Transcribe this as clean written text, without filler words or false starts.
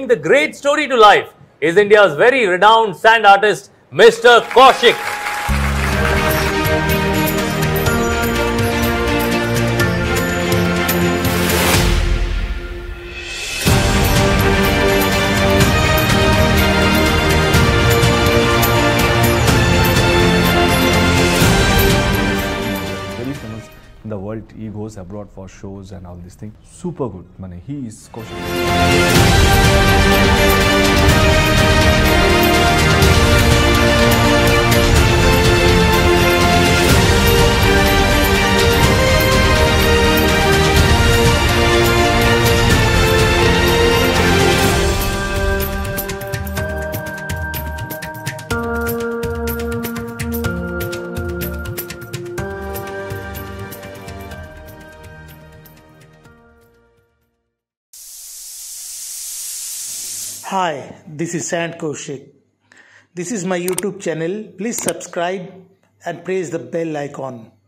the great story to life is India's very renowned sand artist, Mr. Kaushik. In the world, he goes abroad for shows and all these things. Super good. He is Kaushik. Hi, this is Sand Kaushik. This is my YouTube channel. Please subscribe and press the bell icon.